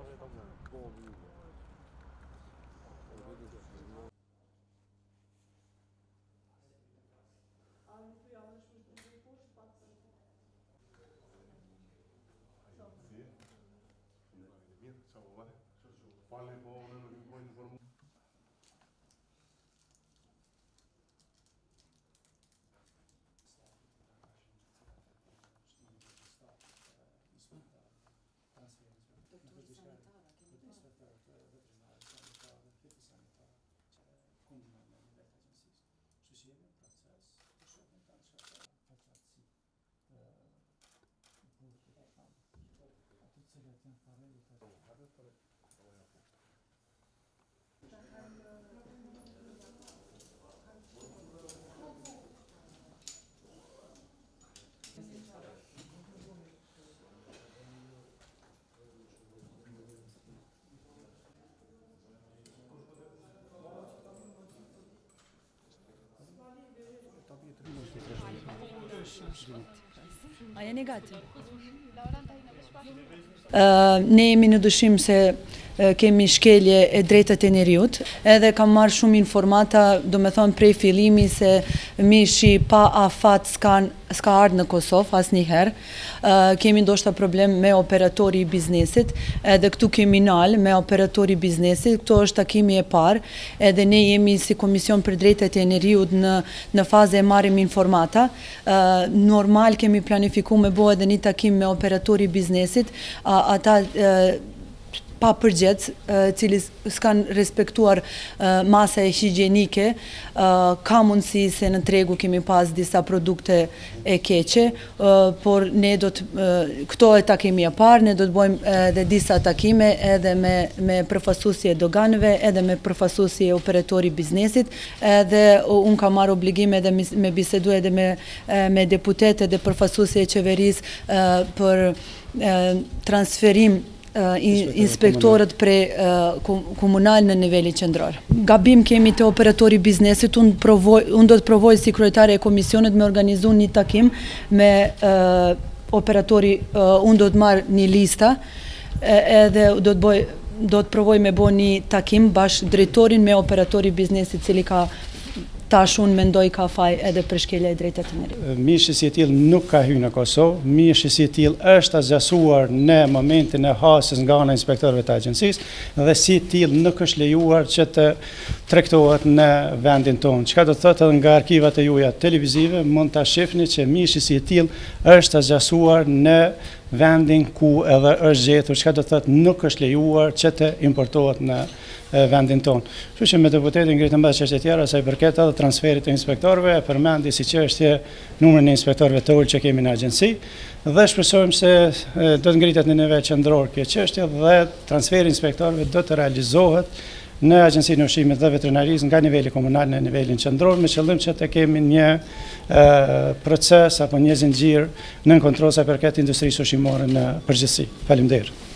A jeni gati? Ne jemi në dyshim se kemi shkelje e drejtat e njeriut, edhe kam marrë shumë informata, do me thonë prej fillimi se mishi pa afat s'ka ardhë në Kosovë asnjëherë. Kemi ndoshta problem me operatori i biznesit, edhe këtu kemi nalë me operatori i biznesit, këto është takimi e parë, edhe ne jemi si Komision për Drejtat e Njeriut në fazë e marrim informata. Normal kemi planifikuar me bo edhe një takim me operatori i biznesit, ata pa përgjec, cili s'kan respektuar masa e higjienike, ka mundësi se në tregu kemi pas disa produkte e keqe, por ne do të, këto e takimi e parë, ne do të bojmë edhe disa takime edhe me përfaqësuesi e doganëve, edhe me përfaqësuesi e operatori biznesit, edhe unë kam marrë obligime edhe me bisedu edhe me deputete dhe përfaqësuesi e qeverisë për transferim inspektorët komunal në niveli qendror. Gabim kemi të operatori biznesit, unë do të provoj si kryetare e komisionit me organizu një takim me operatori, unë do të marrë një lista edhe do të provoj me bo një takim bashkë drejtorin me operatori biznesit cili ka tash unë mendoj ka faj edhe për shkelja e drejtat e njerëzit. Mishi si i tillë nuk ka hyrë në Kosovë, mishi si i tillë është azgjasuar në momentin e hasjes nga ana e inspektorëve të agjencisë dhe si i tillë nuk është lejuar që të tregtohet në vendin tonë. Çka do të thotë edhe nga arkivat e juaja televizive mund ta shihni që mishi si i tillë është azgjasuar në vendin ku edhe është gjetur, çka do të thotë nuk është lejuar që të importohet në vendin tonë. Kështu që me deputetin ngritën mbas çështje tjera sa i përket edhe transferit të inspektorëve, e përmendi si çështje numrin e inspektorëve të ulë që kemi në agjenci dhe shpresojmë se do të ngritet në nivel qendror kjo çështje dhe transferi i inspektorëve do të realizohet në Agjencinë e Ushqimit dhe Veterinarisë nga niveli komunal në nivelin qendror me qëllim që të kemi një proces apo një zinxhir në kontroll sa përket industrisë ushqimore në përgjithësi. Faleminderit.